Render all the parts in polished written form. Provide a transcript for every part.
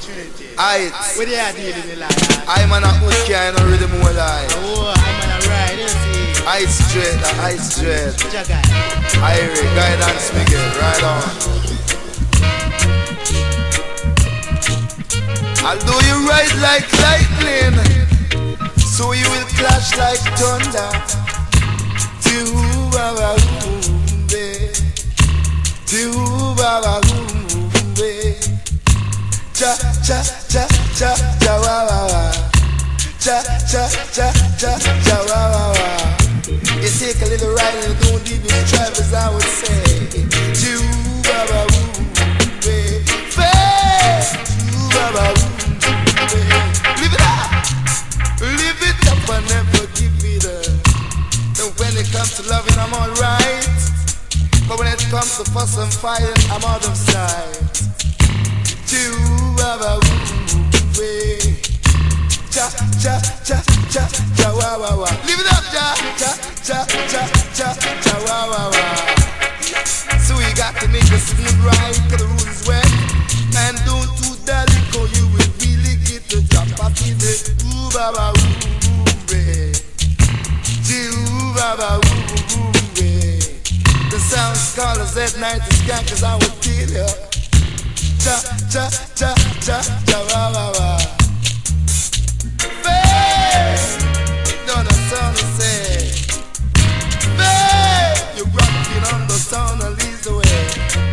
Trinity. Aight. What do you deal with like? I man a hook here, I know rhythm more like. Oh, I'm on a ride, you see. Ice straight, ice straight. Jagai. Irie, guidance Miguel, right on. Although you ride like lightning, so you will clash like thunder. Cha cha cha cha cha wa wa wa. Cha cha cha cha cha wa wa wa. You take a little ride and you don't even drive, as I would say. Live it up and never give it up. And when it comes to loving, I'm alright. But when it comes to fuss and fighting, I'm out of sight. Cha cha cha cha cha wa wa wa. Live it up, cha cha cha cha cha cha wa wa wa. So you got to make a smooth ride, 'cause the road is wet. And don't do that, or you will really get the drop of it. Ooh ba ba ooh be, ooh ba ba ooh be. The sound scholars at night is gone, 'cause I will tell you. Cha cha cha cha cha wa wa wa. Don't the sound say, babe, you're rocking on the sound and leads the way.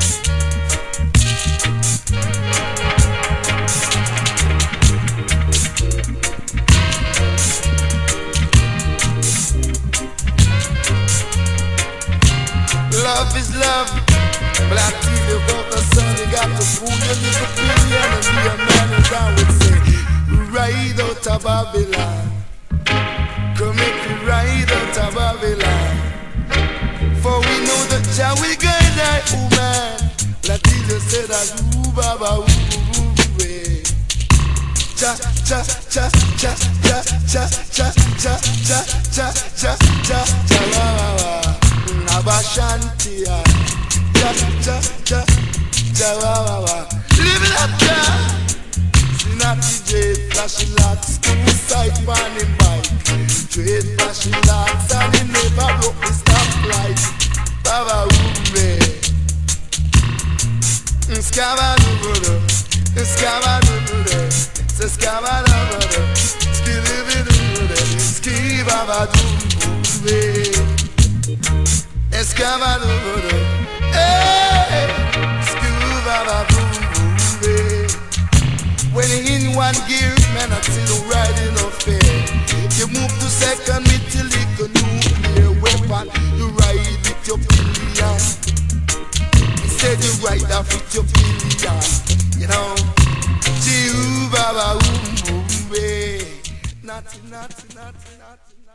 Love is love, but I tell you about the sun, you got to fool your little billion and be a man, as I would say. Ride out of Babylon, come make me ride out of Babylon. For we know that Jah will guide thy woman. Like Jesus said, ooh baba ooh way. Cha cha cha cha cha cha cha cha cha cha cha cha cha wa wa wa. Abashanti ya. Cha cha cha cha wa wa wa. Live it up, Jah. Not DJ flashing lights, two side panning bike. Trade flashing lights and he never broke the stoplight. Baba Umbe, Skabaduburu, Skabaduburu, Skabaduburu, Skibiduburu, Skibabaduburu, Skabaduburu, hey, Skibabaduburu. When you're in one gear, man, I still riding no fair. You move to second, me till you can nuclear weapon. You ride with your pillion. Instead you ride off with your pillion. You know, Jehu Baba Umbe. Nothing, nothing, nothing, nothing.